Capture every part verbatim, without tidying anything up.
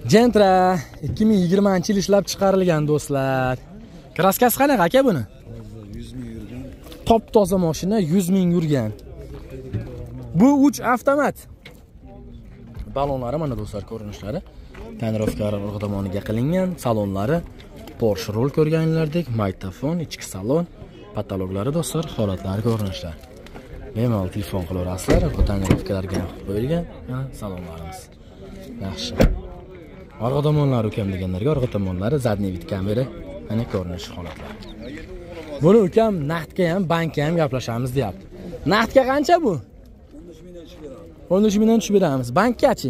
Gentra ikki ming yigirmanchi yil ishlab chiqarilgan do'stlar. Kraskasi qanaqa aka buni? yuz ming yurgan. Top toza mashina yuz ming yurgan. Bu uch avtomat. Balonlari mana do'stlar ko'rinishlari. Tonirovkalar orqa tomoniga qilingan, salonlari Porsche rol ko'rganlardek, magnitofon, ichki salon, patologlari do'stlar, holatlari ko'rinishlar. Bemalol telefon qilaverasizlar, tonirovkalarga qo'yilgan, mana salonlarimiz. Yaxshi. Orqa tomonlari ukam deganlarga orqa tomonlari zadniy vid kamera, mana ko'rinish holatlari. Buni ukam naqdga ham, bankka ham gaplashamiz deyapti. Naqdga qancha bu? o'n uch mingdan tushib beramiz. Bankkachi?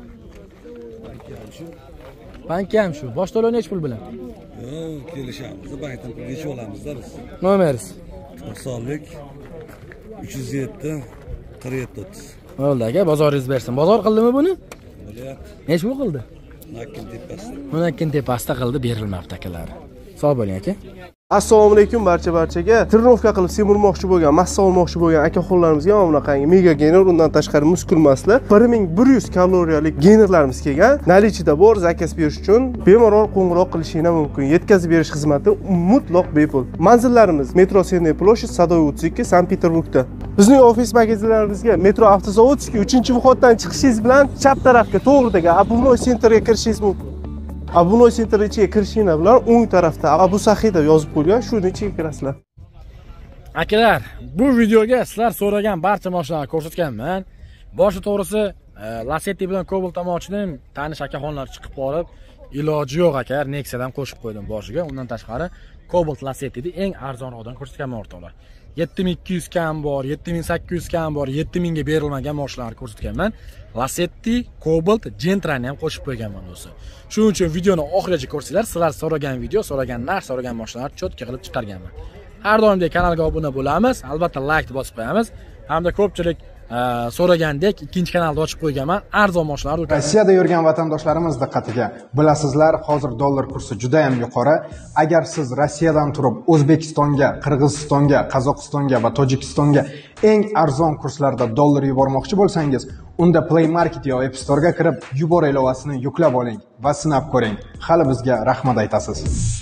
Bankka ham shu. Bosh to'lov necha pul bilan? Yo'q, kelishamiz. Bankdan pul yechib olamizda biz. Nomeringiz? Osonlik uch yuz yetti qirq yetti o'ttiz. Bo'ldi aka, bozoringiz bersin. Bozor qildimi buni? Bo'lyapti. Necha pul qildi? Nakkin tepasida. Nakkin tepasida qildi, berilmabdi akalar. Sog' bo'ling aka. Assalomu alaykum barcha barchaga. Trenirovka qilib semurmoqchi bo'lgan, massa olmoqchi bo'lgan akaxonlarimizga mana bunaqangi mega gainer, undan tashqari muskulmasli bir ming bir yuz kaloriyalik geynerlarimiz kelgan. Nalichida bor, zakaz berish uchun bemalol qo'ng'iroq qilishinglar mumkin. Yetkazib berish xizmati mutlaq bepul. Manzillarimiz Metro Senniy ploshad, Sadoy o'ttiz ikki, Sankt-Peterburgda. Bizning ofis magazinlarimizga Metro avtozavodskiy uchinchi vходdan chiqishingiz bilan chap tarafga to'g'ridagi Abunoy sentrga kirishingiz mumkin. Abunoy sentr ichiga kirishinglar bilan o'ng tarafda Abu Saxiy deb yozib qo'ygan, shuni ichiga kirasizlar. Akalar, bu videoga sizlar so'ragan barcha mashinalarni ko'rsatganman. Boshi to'g'risi, Lacetti bilan Cobalt olmoqchidim. Tanish akaxonlar chiqib qolib, iloji yo'q aka, Nexia'dan qo'shib qo'ydim boshiga. Undan tashqari Cobalt Lacetti'ni eng arzonroqdan ko'rsatganman o'rtoqlar. yetti ming ikki yuz kam bor, yetti ming sakkiz yuz kam bor, yetti mingga berilmagan mashinalarni ko'rsatganman. Lacetti, Cobalt, Gentra'ni ham qo'shib qo'yganman do'stlar. Shuning uchun videoni oxirigacha ko'rsanglar, sizlar so'ragan video, so'ragan narx, so'ragan mashinalarni cho'tka qilib chiqarganman. Har doimdek kanalga obuna bo'lamiz, albatta like bosib qo'yamiz. Hamda ko'pchilik so'ragandek ikkinchi kanalni ochib qo'yganman. Arzon mashinalar. Rossiyada yurgan vatandoshlarimiz diqqatiga. Bilasizlar, hozir dollar kursi juda ham yuqori. Agar siz Rossiyadan turib O'zbekistonga, Qirg'izistonga, Qozog'istonga va Tojikistonga eng arzon kurslarda dollar yubormoqchi bo'lsangiz, unda Play Market yo App Store'ga kirib, Yubor ilovasini yuklab oling va sinab ko'ring. Hali bizga rahmat aytasiz.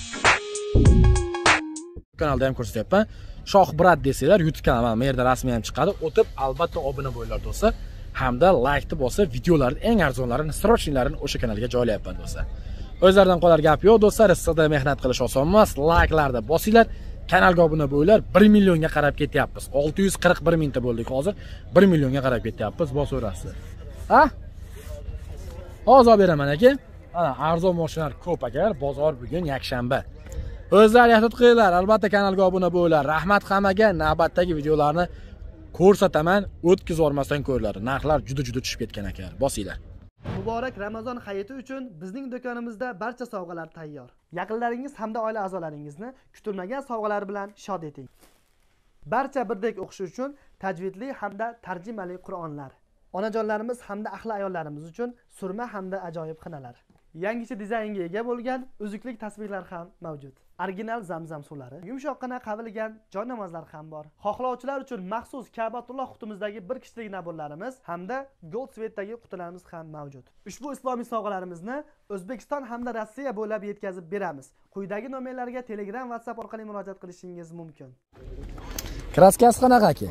Kanalda ham ko'rsatyapman. Shoh Brat desanglar, YouTube kanalim mana bu yerda rasmiy ham chiqadi. O'tib albatta obuna bo'linglar do'stlar. Hamda like ni bosib, videolarning eng arzonlarini, srochnilarini o'sha kanalga joylayapman do'stlar. O'zlaridan qolar gap yo'q do'stlar, issiqda mehnat qilish oson emas. Like'larni bosinglar, kanalga obuna bo'linglar. bir millionga qarab ketyapmiz. olti yuz qirq bir mingta bo'ldik hozir. bir millionga qarab ketyapmiz, bosaverasiz. Ha? Hozir olib beraman aka. Mana arzon mashinalar ko'p aka, bozor bugun yakshanba. O'zlar yaxshi qilinglar, albatta kanalga obuna bo'linglar. Rahmat hammaga, navbatdagi videolarni ko'rsataman, o'tkazib yormasdan ko'ringlar. Narxlar juda-juda tushib ketgan ekan. Bosinglar. Muborak Ramazon hayiti uchun bizning do'konimizda barcha sovg'alar tayyor. Yaqinlaringiz hamda oila a'zolaringizni kutilmagan sovg'alar bilan shod eting. Barcha birdek o'qish uchun tajvidli hamda tarjimali Qur'onlar. Onajonlarimiz hamda ahli ayollarimiz uchun surma hamda ajoyib xinalar. Yangicha dizaynga ega bo'lgan uzuklik tasvirlar ham mavjud. Original Zamzam suvlari, yumshoqqina qavilgan joy namozlar ham bor. Xohlovchilar uchun maxsus Ka'batulloh qutimizdagi bir kishilik nabonlarimiz hamda Gold Sweetdagi qutilarimiz ham mavjud. Ushbu islomiy sovg'alarimizni O'zbekiston hamda Rossiya bo'ylab yetkazib beramiz. Quyidagi nomerlarga Telegram, WhatsApp orqali murojaat qilishingiz mumkin. Kraskasi qanaqa aka?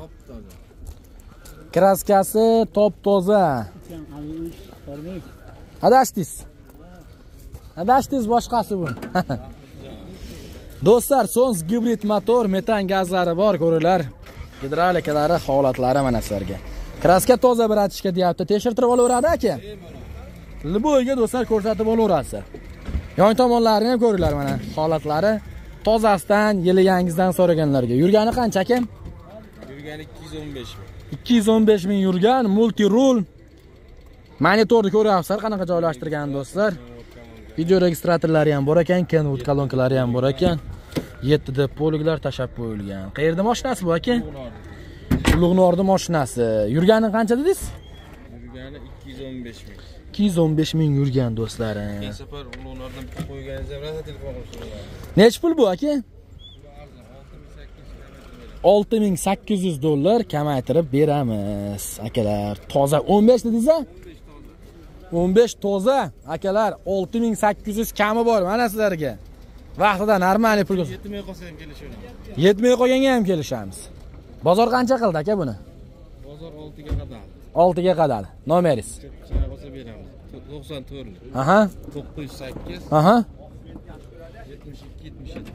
Kraskasi top toza. Adashtis. Adashtis boshqasi bu. Do'stlar, Sons gibrid motor, metan gazlari bor, ko'ringlar. Gidravlikalari, holatlari mana sizlarga. Kraska toza biratishga deyapti. Tekshirtirib olaveradi aka. Liboyga do'stlar ko'rsatib olaverasiz. Yon tomonlarini ham ko'ringlar mana. Holatlari tozasidan, yili yangisidan so'raganlarga. Yurgani qancha aka? Yurgani ikki yuz o'n besh ming. ikki yuz o'n besh ming yurgan, multi rul. Monitorni ko'ryapsizlar, qanaqa joylashtirgan do'stlar. Video registratorlari ham bor ekan, Kenwood kolonkalari ham bor ekan. yetti da poliglar tashab qo'yilgan. Qayerda mashinasi bu aka? Ulug'norda mashinasi. Yurgani qancha dedingiz? Yurgani ikki yuz o'n besh ming. ikki yuz o'n besh ming yurgan do'stlar. Keyin safar Ulug'nordan qo'yganingiz ham telefon qilib. Nech pul bu aka? olti ming sakkiz yuz dollar kamaytirib beramiz akalar. Toza o'n besh dedingiz-a? o'n besh toza akalar, olti ming sakkiz yuz kami bor mana sizlarga. Vaqtida normal pulga yetmay qolsa ham kelishamiz. yetmay qolganga ham kelishamiz. Bozor qancha qildi aka buni? Bozor oltiga qadar. oltiga qadar. Nomeringiz? Qanaqa bo'lsa beramiz. to'qson to'rt. Aha. to'qqiz yuz sakkiz. Aha. yetmish ikki yetmish yetti.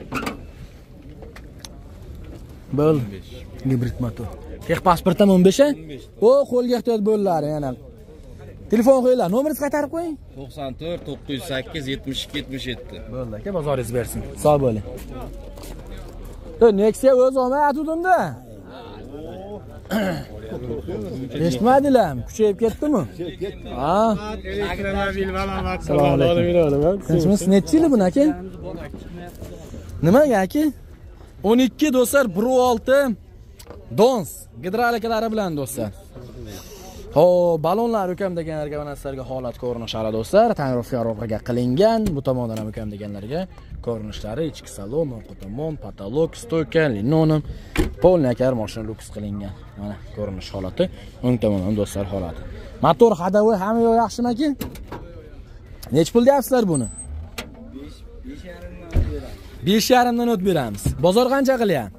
Bo'l. Gibrid motor. Tex pasportda o'n besh? O, qo'lga ehtiyot bo'llari yana. Telefon qo'yinglar, nomeringizni qaytarib qo'ying. to'qson to'rt to'qqiz yuz sakkiz yetmish ikki yetmish yetti. Bo'ldi aka, bozoringiz bersin. Sog' bo'ling. To Nexia o'z olmay atudimda. Eshitmadilarmi? Kuchayib ketdimi? Ha. Elektromobil malomat. Assalomu alaykum. Tinchmisiz? Necha yil buni aka? Nimaga aka? o'n ikki do'stlar bir olti Dons gidrolikalari bilan do'stlar. Ho, balonlar ukam deganlarga va narsalarga holat ko'rinishlari do'stlar, tonirovka qilingan. Bu tomondan ham ukam deganlarga ko'rinishlari, ichki salon, orqa tomon, patolog, stoyka, linoleum, polniy akar mashina luks qilingan. Mana ko'rinish holati, o'ng tomondan do'stlar holati. Motor hadavi hamma yo'q yaxshimi aka? Nech pul deyapsizlar buni? besh yarim dan o'tib beramiz. Bozor qancha qilyapti?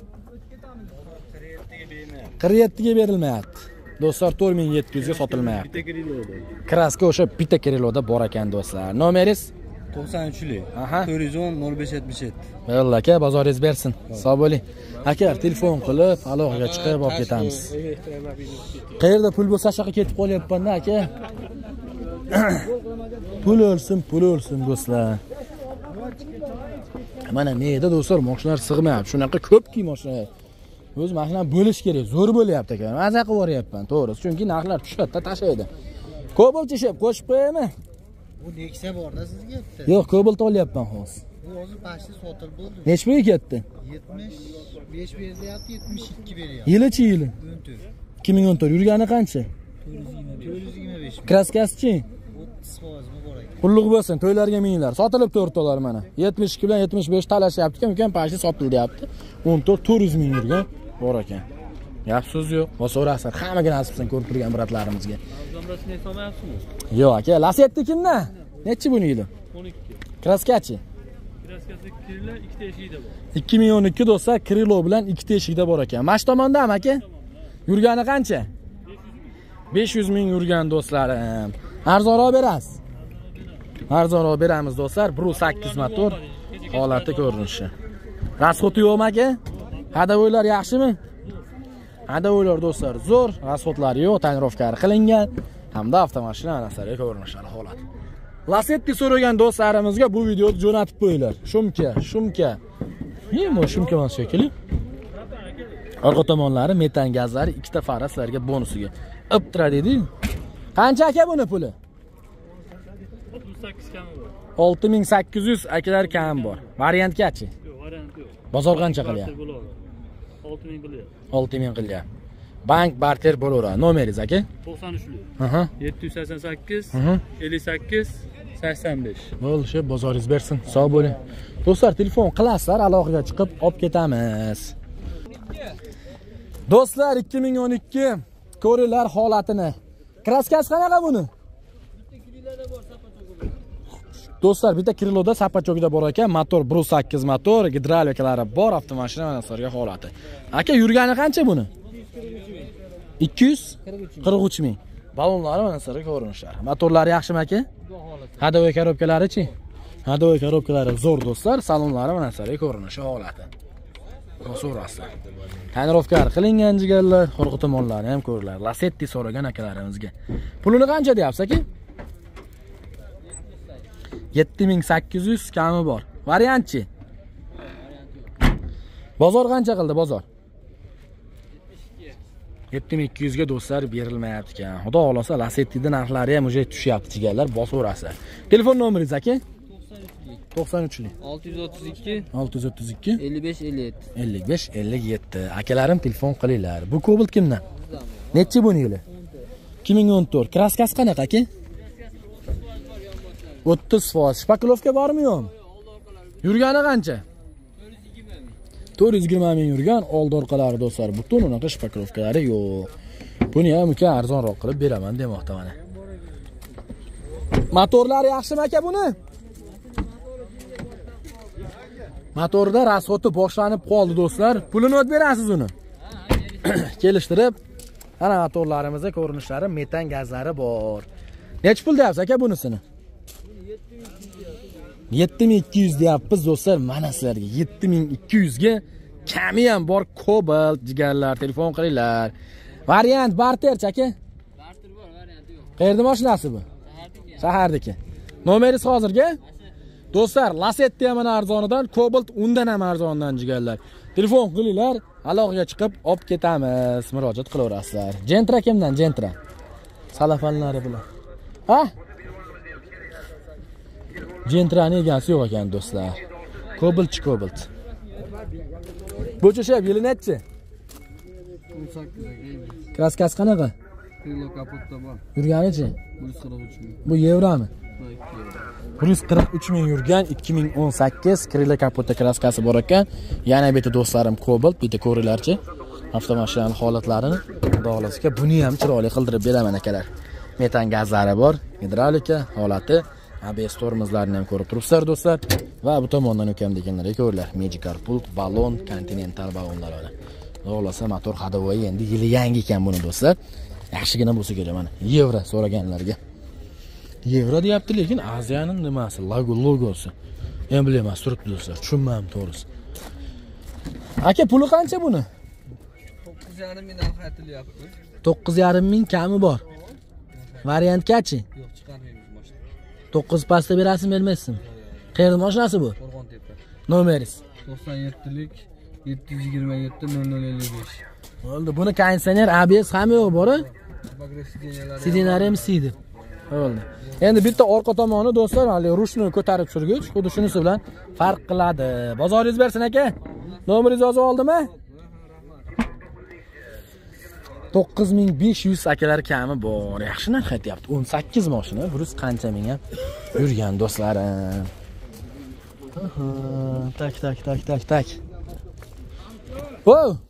qirq yettiga berilmayapti. Do'stlar to'rt ming yetti yuz ga sotilmayapti. Kraska o'sha bitta Kriloda bor ekan do'stlar. Nomeringiz? to'qson uchli. Aha. to'rt yuz o'n nol besh yetmish yetti. Bo'ldi aka, bozoringiz bersin. Sog' bo'ling. Aka, telefon qilib, aloqaga chiqib olib ketamiz. Qayerda pul bo'lsa shaqqa ketib qolyapman-da aka. Pul o'lsin, pul o'lsin do'stlar. Mana neyda do'stlar, mashinalar sig'mayapti. Shunaqa ko'pki mashinalar. O'z mashina bo'lish kerak, zo'r bo'lyapti aka. Maza qilib boryapman, to'g'ri. Chunki narxlar tushadi, tashlaydi. Kobalt ishib qo'shib qo'yaymi? Bu Nexia borda sizga bitta. Yo'q, Kobalt olyapman hozir. Bu hozir pashti sotilib bo'ldi. Nech pulga ketdi? yetmish besh berilyapti, yetmish ikki beryapti. Yilichi yili? o'n to'rt. ikki ming o'n to'rt. Yurgani qancha? to'rt yuz yigirma besh. Kraskasi-chi? o'ttiz foiz bor ekan. Qulluq bo'lsin, to'ylarga minglar. Sotilib to'rt dolar mana. yetmish ikki bilan yetmish besh talashyapti-ku, ukam pashti sotildi deyapti. o'n to'rt to'rt yuz ming yurgan bor ekan. Gap so'z yo'q. Va so'rasizlar, hammaga nasibsan ko'rib turgan bratlarimizga. Arzonrasini aytolmayapsizmi? Yo'q aka, Lasetti kimda? Nechi buni yili? o'n ikki. Kraskachi? Kraskasi Krilo ikkita eshigida bor. ikki ming o'n ikki do'stlar, Krilo bilan ikkita eshikda bor ekan. Mash tomondami aka? Yurgani qancha? besh yuz ming yurgan do'stlarim. Arzonroq berasiz. Arzonroq beramiz do'stlar. bir sakkiz motor, holati ko'rinishi. Rasxoti yo'qmi aka? Hadavoylar yaxshimi? Hadavoylar do'stlar zo'r, rasxotlari yo'q, tonirovkari qilingan hamda avtomashina narsalari ko'rinishlari holati. Lasetti so'ragan do'stlarimizga bu videoni jo'natib qo'yinglar. Shumka, shumka. Nima shumka emas shekilli? Orqa tomonlari metan gazlari, ikkita fara sizlarga bonusiga. Iptira dedi. Qancha aka buni puli? o'ttiz sakkiz kami bor. olti ming sakkiz yuz akalar kam bor. Variantgachi? Yo'q, variant yo'q. Bozor qancha qilyapti? olti ming qilyapti. olti ming qilyapti. Bank barter bo'laveradi. Nomeringiz aka? to'qson uchli. Aha. yetti yuz sakson sakkiz Aha. ellik sakkiz sakson besh. Bo'ldi, bozoringiz bersin. Sog' bo'ling. Do'stlar, telefon qilasizlar, aloqaga chiqib olib ketamiz. Do'stlar, ikki ming o'n ikki ko'ringlar holatini. Kraskasi qanaqa buni? Do'stlar, bitta Kriloda sapachogida bor ekan, motor bir sakkiz motor, gidrolikalari bor, avtomashina narsalariga holati. Aka, yurgani qancha buni? ikki yuz qirq uch ming. Balonlari mana narsalari ko'rinishlar. Motorlari yaxshimi aka? Hadovoy korobkalari-chi? Hadovoy korobkalari zo'r do'stlar, salonlari mana narsalari ko'rinishi holati. So'rasizlar. Tonirovka qilingan jigarlar, orqa tomonlari ham ko'ringlar. Lasetti so'ragan akalarimizga. Pulini qancha deyapsiz aka? yetti ming sakkiz yuz kami bor. Variantchi? Bozor qancha qildi bozor? yetti ming ikki yuz ga do'stlar berilmayapti ekan. Xudo xolasa Lasetti'da narxlari ham o'sha tushyapti jigarlar, bosaverasizlar. Telefon nomeringiz aka? to'qson uchli. olti yuz o'ttiz ikki olti yuz o'ttiz ikki ellik besh ellik yetti. ellik besh ellik yetti. Akalarim telefon qilinglar. Bu Cobalt kimdan? Nechi buni yili? ikki ming o'n to'rt. Kraskasi qanaqa aka? o'ttiz foiz. Shpakilovka bormi yo'qmi? Yurgani qancha? to'rt yuz yigirma ming yurgan, old orqalari do'stlar. Butun unaqa shpakilovkalari yo'q. Buni ham uka arzonroq qilib beraman demoqda mana. Motorlar yaxshimi aka buni? Motorda rasxoti boshlanib qoldi do'stlar. Pulini o'tib berasiz uni. Kelishtirib, ana motorlarimizda ko'rinishlari, metan gazlari bor. Nech pul deyapsiz aka bunisini? yetti ming ikki yuz deyapmiz do'stlar. Mana sizlarga yetti ming ikki yuz ga kami ham bor. Cobalt jigarlar, telefon qilinglar. Variant barter aka? Barter bor, varianti yo'q. Qayerda mashinasi bu? Shahardagi. Nomeringiz hozirga? Do'stlar, Lacetti ham arzonidan, Cobalt undan ham arzondan jigarlar. Telefon qilinglar, aloqaga chiqib olib ketamiz, murojaat qilaverasizlar. Gentra kimdan? Gentra. Salafanlari bilan. Ha? Gentrani egasi yo'q ekan do'stlar. Cobalt, Cobalt. Bu cho'shab yili nechi? o'n sakkiz. Kraskasi qanaqa? Krilo kapotda bor. Yurganichi? bir yuz qirq uch ming. Bu yevromi? bir yuz qirq uch ming yurgan ikki ming o'n sakkiz Krilo kapotda kraskasi bor ekan. Yana bitta do'stlarim Cobalt, bitta ko'ringlarchi. Avtomashinaning holatlarini xudolasga buni ham chiroyli qildirib beraman akalar. Metan gazlari bor, gidravlika holati, A B S tormozlarini ham ko'rib turibsizlar do'stlar. Va bu tomondan o'kam deganlarga ko'ringlar. Magic Pult, balon, Continental balonlar bor. Xudosa motor hadovoy endi yili yangi ekan buni do'stlar. Yaxshigina bo'lsa kerak mana. Yevro so'raganlarga. Yevro deyapti, lekin Aziyaning nimasi, logo logosi. Emblemas turibdi do'stlar. Tushunmadim to'g'risi. Aka, puli qancha buni? to'qqiz yarim ming narxi aytilyapti. to'qqiz yarim ming kami bor. Variantgachi? Yo'q, chiqarmaymiz mashina. to'qqiz pasta berasizmi, bermaysizmi? Qayerda mashinasi bu? Qo'rg'ontepa. Nomeringiz? to'qson yettilik yetti yuz yigirma yetti nol nol ellik besh. Bo'ldi, buni konditsioner, A B S hamma yo'q bor-a? Sidinlar ham sidi. Bo'ldi. Endi bitta orqa tomoni do'stlar, hali rushni ko'tarib surgich, xuddi shunisi bilan farq qiladi. Bozoringiz bersin aka. Nomeringizni yozib oldimmi? to'qqiz ming besh yuz akalar kami bor. Yaxshi narx aytyapti. o'n sakkiz mashina, burus qancha ming ham yurgan do'stlarim. Tak tak tak tak tak. Wow!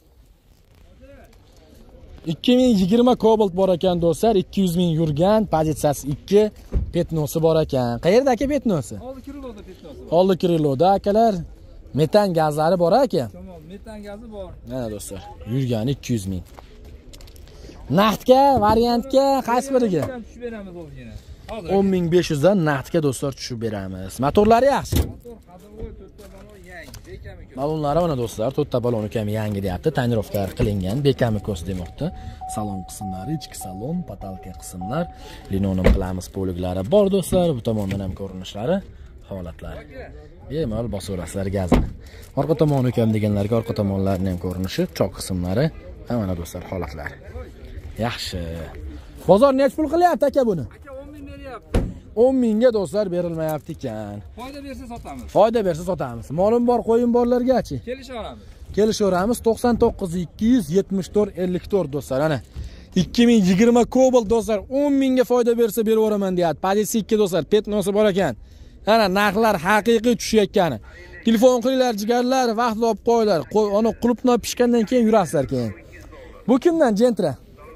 ikki ming yigirma Cobalt bor ekan do'stlar, ikki yuz ming yurgan, pozitsiyasi ikki, petnosi bor ekan. Qayerda aka petnosi? olti kiloda petnosi. olti kiloda akalar. Metan gazlari bor aka. Tamom, metan gazi bor. Mana do'stlar, yurgan ikki yuz ming. Naqdga, variantga qaysi biriga? Tushib beramiz o'zgina. o'n ming besh yuz dan naqdga do'stlar tushib beramiz. Motorlari yaxshi. Motor hadovoy to'rtta balon yangi, bekami ko'p. Balonlari mana do'stlar, to'rtta balon ham yangi deyapti, tonirovka qilingan, bekami ko'z demoqda. Salon qismlari, ichki salon, patalka qismlar, linoleum qilamiz poliglari bor do'stlar. Bu tomondan ham ko'rinishlari, holatlari. Bemalol bosaverasizlar gazni. Orqa tomoni ham deganlarga orqa tomonlarining ham ko'rinishi, choq qismlari, mana do'stlar holatlari. Yaxshi. Bozor nech pul qilyapti aka buni? Aka o'n ming beryapti. o'n mingga do'stlar berilmayapti ekan. Foyda bersa sotamiz. Foyda bersa sotamiz. Molim bor, qo'yim borlargachi? Kelishaveramiz. Kelishaveramiz. to'qson to'qqiz ikki yuz yetmish to'rt ellik to'rt do'stlar. Ana ikki ming yigirma Cobalt do'stlar o'n mingga foyda bersa berib yuboraman deyapti. Pozitsiya ikki do'stlar, petnosi bor ekan. Ana narxlar haqiqiy tushayotgani. Telefon qilinglar jigarlar, vaqt olib qo'yinglar. Ana qulupnoy pishgandan keyin yurasizlar keyin. Bu kimdan Gentra?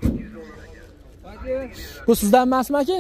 Bu sizdan emasmi aka?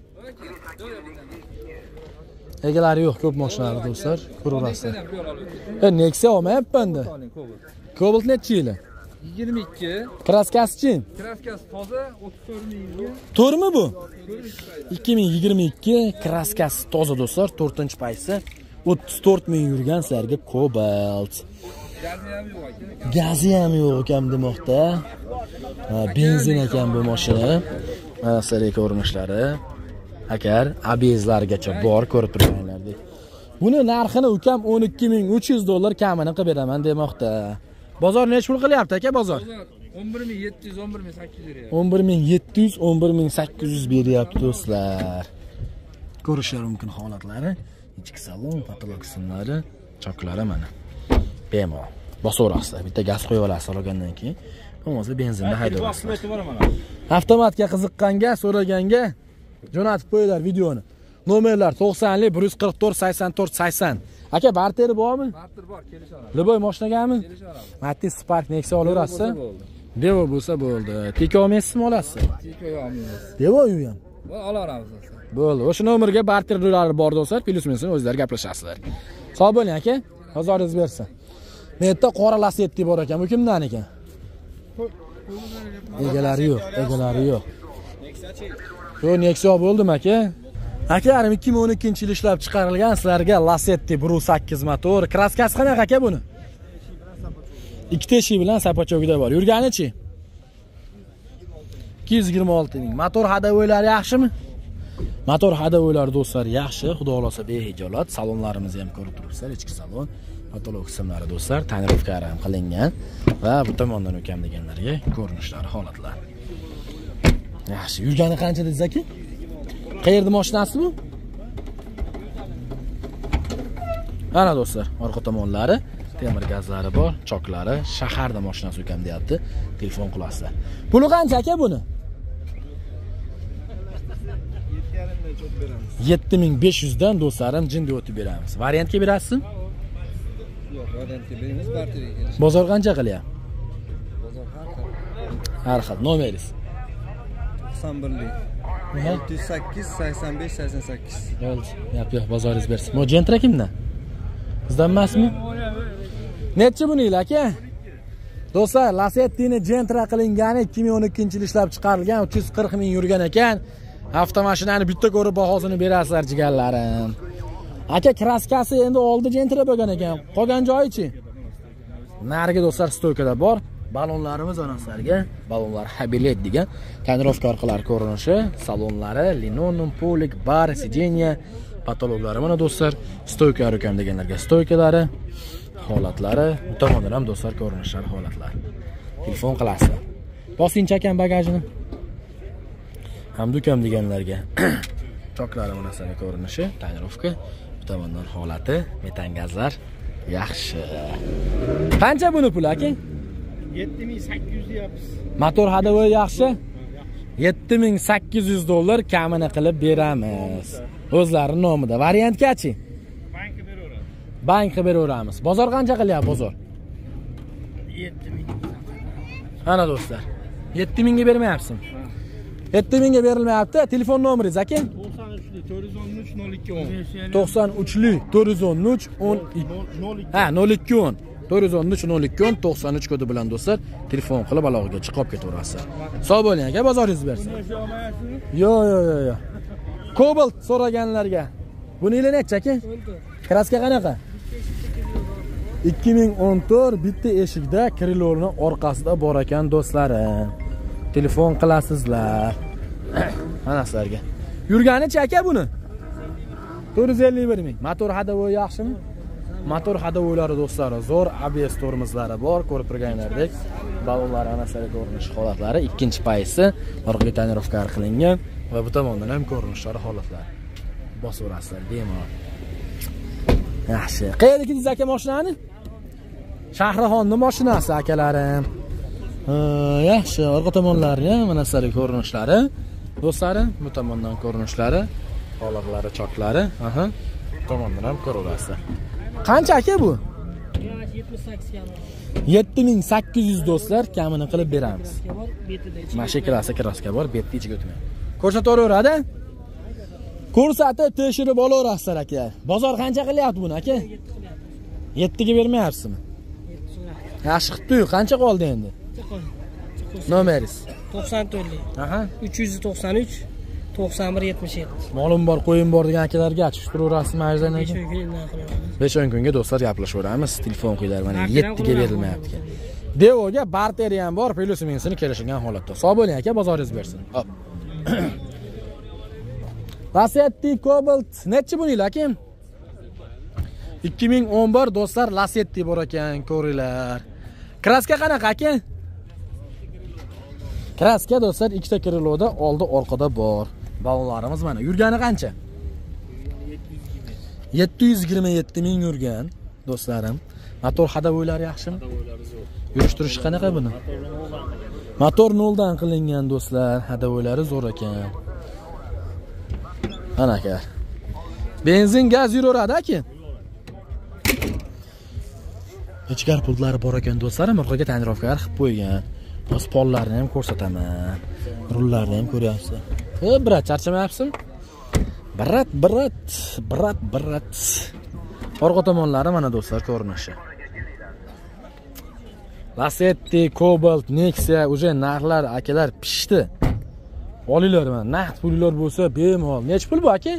Egalari yo'q, ko'p mashinalar do'stlar. Ko'raverasizlar. E Nexia olmayapman-da. Cobalt necha yili? yigirma ikki. Kraskasi-chi? Kraskasi toza o'ttiz to'rt mingga. To'rtmi bu? ikki ming yigirma ikki kraskasi toza do'stlar, to'rtinchi paysi o'ttiz to'rt ming yurgan sizlarga Cobalt. Gazi ham yo'q ekan. Gazi ham yo'q ekan demoqda. Ha, benzin ekan bu mashina. Mana sizlarga ko'rinishlari. Agar A B S'largacha bor ko'rib turganlardek. Buni narxini ukam o'n ikki ming uch yuz dollar kamini qilib beraman demoqda. Bozor nech pul qilyapti aka bozor? o'n bir ming yetti yuz, o'n bir ming sakkiz yuz beryapti. o'n bir ming yetti yuz, o'n bir ming sakkiz yuz beryapti do'stlar. Ko'rishingiz mumkin holatlari, ichki salon, patolog qismlari, choklari mana. Bemalol. Bosaverasizlar. Bitta gaz qo'yib olasiz olgandan keyin, bo'lmasa benzinda haydayverasizlar. Avtomatga qiziqqanga, so'raganga jo'natib qo'yinglar videoni. Nomerlar to'qsonlik bir yuz qirq to'rt sakson to'rt sakson. Aka, barteri bormi? Barter bor, kelishaveramiz. Liboy mashinagami? Kelishaveramiz. Matiz Spark Nexia olaverasiz. Devo bo'lsa bo'ldi. Tika olmaysizmi olasiz? Tika olmaymiz. Devo u ham. Va olaveramiz. Bo'ldi. O'sha nomerga barter dollari bor do'stlar, plyus minusini o'zlari gaplashasizlar. Sog' bo'ling aka. Bozoringiz bersin. Men yerda qora Lasetti bor ekan. Bu kimdan ekan? Egalari yo'q, egalari yo'q. Yo, Nexia bo'ldim aka. Akalarim ikki ming o'n ikkinchi yil ishlab chiqarilgan sizlarga Lasetti bir nuqta sakkiz motor. Kraskasi qanaqa aka buni? Ikkita eshik bilan sapachogida bor. Yurganichi? ikki yuz yigirma olti ming. Motor hadovoylari yaxshimi? Motor hadovoylari do'stlar yaxshi. Xudo xolasa behijolat. Salonlarimizni ham ko'rib turibsizlar, ichki salon. Patolog qismlari do'stlar tonirovkalari ham qilingan va bu tomondan o'kam deganlarga ko'rinishlari, holatlar. Yaxshi. Yurgani qancha dedingiz aka? Qayerda mashinasi bu? Ana do'stlar, orqa tomonlari, temir gazlari bor, choklari, shaharda mashinasi o'kam deyapti. Telefon qilasizlar. Puli qancha aka buni? yetti ming besh yuz dan do'stlarim jinda o'tib beramiz. Variantga berasizmi? Yo'q, variantga beramiz, barterga kelish. Bozor qancha qilyapti? Bozor har xil. Har xil. Nomeringiz? to'qson birlik. olti yuz sakkiz sakson besh sakson sakkiz. Bo'ldi. Yap, yo'q, bozoringiz bersin. Mo Gentra kimdan? Sizdan emasmi? Necha buni yil aka? Do'stlar, Lasetti'ni Gentra qilingani ikki ming o'n ikkinchi yil ishlab chiqarilgan, uch yuz qirq ming yurgan ekan. Avtomashinani bitta ko'rib bahosini berasizlar jigarlarim. Aka, kraskasi endi oldi Gentra bo'lgan ekan. Qolgan joyi-chi? Nariga do'stlar stoykada bor. Balonlarimiz onaslarga, balonlar Habilet degan tonirovka orqalari ko'rinishi, salonlari, linoleum, polik, bar, sidenya, patologlari mana do'stlar, stoykalar o'kam deganlarga stoykalari, holatlari, bu tomondan ham do'stlar ko'rinishlari, holatlari. Telefon qilasizlar. Bosingchi ekan bagajini. Hamda ukam deganlarga choklari onaslarga ko'rinishi, tonirovka, bu tomondan holati, metan gazlar yaxshi. Qancha buni puli aka? yetti ming sakkiz yuz deyapmiz. Motor hadovoy yaxshi. yetti ming sakkiz yuz dollar kamini qilib beramiz. O'zlari nomida. Variantgachi? Bankka beraveramiz. Bankka beraveramiz. Bozor qancha qilyapti bozor? yetti ming. Ana do'stlar. yetti mingga bermayapsiz. yetti mingga berilmayapti. Telefon nomeringiz aka? to'qson uchlik to'rt yuz o'n uch nol ikki o'n. to'qson uchlik to'rt yuz o'n uch o'n ikki. Ha, nol ikki o'n. to'rt yuz o'n uch nol ikki o'n to'qson uch kodi bilan do'stlar telefon qilib aloqaga chiqib ketaverasiz. Sog' bo'ling aka, bozoringiz bersin. Yo'q, yo'q, yo'q, yo'q. Cobalt so'raganlarga. Buni yili necha aka? Kraska qanaqa? ikki ming o'n to'rt bitta eshikda krilorni orqasida bor ekan do'stlarim. Telefon qilasizlar. Mana sizlarga. Yurganicha aka buni? to'rt yuz ellik bir ming. Motor hadovoy yaxshimi? Motor hadovoylari do'stlar zo'r, A B S tormozlari bor, ko'rib turganlaridek. Balonlar anasari ko'rinish holatlari, ikkinchi paysi orqaga tonirovka qilingan va bu tomondan ham ko'rinishlari holatlari. Bosaverasizlar bemalol. Yaxshi. Qayerga ketdingiz aka mashinani? Shahrixonning mashinasi akalarim. Yaxshi, orqa tomonlari ham mana sizlarga ko'rinishlari. Do'stlarim, bu tomondan ko'rinishlari, holatlari, choklari, aha. Bu tomondan ham ko'raverasizlar. Qancha aka bu? yetti ming sakkiz yuz do'stlar kamini qilib beramiz. Mashina klasi kraska bor, betda ichiga o'tmaydi. Ko'rsataveradi? Ko'rsatib tekshirib olaverasizlar aka. Bozor qancha qilyapti buni aka? yetti ga bermayapsizmi? Yaxshi qilibdi-yu, qancha qoldi endi? Nomeringiz? to'qson to'rtlik. Aha. uch yuz to'qson uch to'qson bir yetmish yetti. Molim bor, qo'yim bor degan akalarga tushiraverasizmi arzon aka? besh o'n kunga do'stlar gaplashaveramiz. Telefon qo'yinglar, mana yetti ga berilmayapti ekan. Devoga barteri ham bor, plyus minusini kelishgan holatda. Sog' bo'ling aka, bozoringiz bersin. Hop. Lasetti Cobalt nechi buni aka? ikki ming o'n bir do'stlar Lasetti bor ekan, ko'ringlar. Kraska qanaqa aka? Kraska do'stlar ikkita kriloda oldi orqada bor. Balonlarimiz mana. Yurgani qancha? yetti yuz yigirma yetti ming yurgan do'stlarim. Motor hadovoylari yaxshimi? Hadovoylari zo'r. Yurishtirish qanaqa buni? Motor noldan qilingan do'stlar, hadovoylari zo'r ekan. Ana aka. Benzin, gaz yuraveradi aka. Ichkar pullari bor ekan do'stlarim, orqaga tonirovkalar qilib qo'ygan. O'z pollarni ham ko'rsataman. Rullarni ham ko'ryapsiz. E, brat, charchamayapsizmi? Birat, birat, birat, birat. Orqa tomonlari mana do'stlar ko'rinishi. Lacetti, Cobalt, Nexia уже narxlar akalar pishdi. Olinglar mana, naqd pullar bo'lsa bemalol. Nech pul bu aka?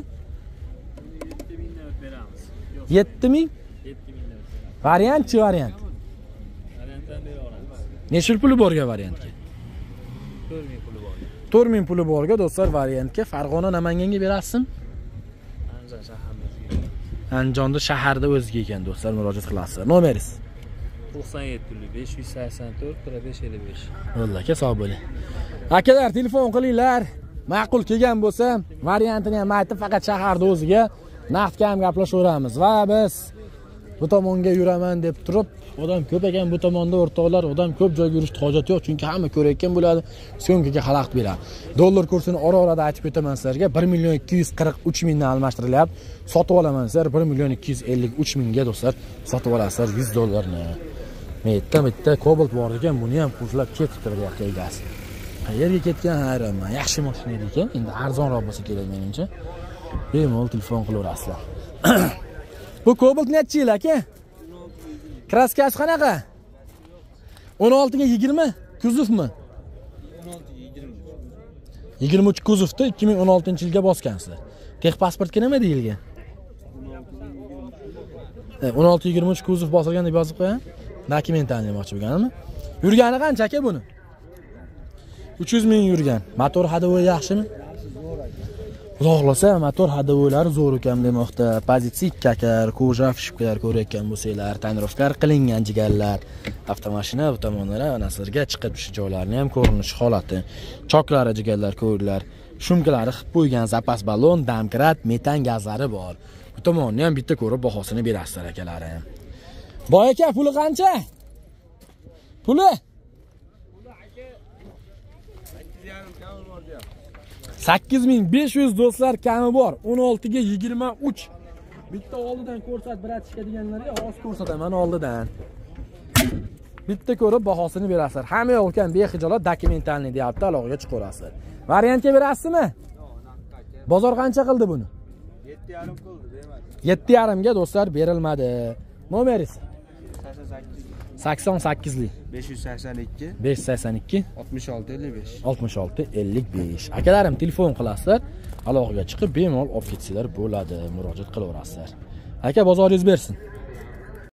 yetti ming? Variantchi variant. Variantdan bera olamiz. Nechta puli borga variantga? to'rt ming puli bor. to'rt ming puli borga do'stlar variantga Farg'ona Namanganga berasizmi? Andijon shaharimizga. Andijonda shaharda o'ziga ekan do'stlar, murojaat qilasizlar. Nomeringiz? to'qson yetti besh yuz sakson to'rt besh ellik besh. Yo'lla aka, sog' bo'ling. Akalar, telefon qilinglar. Ma'qul kelgan bo'lsa, variantini ham aytib, faqat shaharda o'ziga naqdga ham gaplashaveramiz va biz bu tomonga yuraman deb turib, odam ko'p ekan bu tomonda o'rtoqlar, odam ko'p joyga yurishga hojat yo'q, chunki hamma ko'rayotgan bo'ladi, syomkaga xalaqit beradi. Dollar kursini ora-orada aytib o'taman sizlarga, bir million ikki yuz qirq uch mingdan almashtirilyapti. Sotib olaman sizlar bir million ikki yuz ellik uch mingga do'stlar, sotib olasizlar yuz dollarni. Metta bitta Cobalt bor ekan, buni ham kurslab ketibdi bir yoqqa egasi. Qayerga ketgan hayronman. Yaxshi mashina edi ekan, endi arzonroq bo'lsa kerak menimcha. Bemalol telefon qilaverasizlar. Bu Cobalt necha yil aka? Kraskasi qanaqa? o'n olti ga yigirma kuzovmi? o'n olti yigirma. yigirma uch kuzovda ikki ming o'n oltinchi yilga bosgansizlar. Texpasportga nima deyilgan? o'n olti yigirma uch kuzov bosilgan deb yozib qo'ygan. Dokumentalni demoqchi bo'lganmi? Yurgani qancha aka buni? uch yuz ming yurgan. Motor hadovoy yaxshimi? Xudo xolasa motor hadovoylari zo'r ekan demoqda. Pozitsiya ikki akar, koja fishkalar ko'rayotgan bo'lsanglar, tonirovkalar qilingan jigarlar, avtomashina bu tomonlara anasirga chiqib shu joylarni ham ko'rinish holati. Choklari jigarlar ko'rdilar. Shumkalari qilib qo'ygan zapas ballon, damkrat, metan gazlari bor. Bu tomonni ham bitta ko'rib bahosini berasizlar akalarim. Boy aka, puli qancha? Puli? sakkiz ming besh yuz do'stlar kami bor. o'n olti ga yigirma uch. Bitta oldidan ko'rsat, bratishka deganlarga hozir ko'rsataman oldidan. Bitta ko'rib bahosini berasizlar. Hamma yo'q ekan, bexijolat dokumentalni deyapti, aloqaga chiqarasizlar. Variantga berasizmi? Bozor qancha qildi buni? yetti yarim qildi, bermadi. yetti yarim ga do'stlar berilmadi. Nomeringiz? sakson sakkizlik besh yuz sakson ikki besh yuz sakson ikki oltmish olti ellik besh oltmish olti ellik besh. Akalarim telefon qilasizlar, aloqaga chiqib bemalol olib ketsizlar bo'ladi, murojaat qilaverasizlar. Aka, bozoringiz bersin.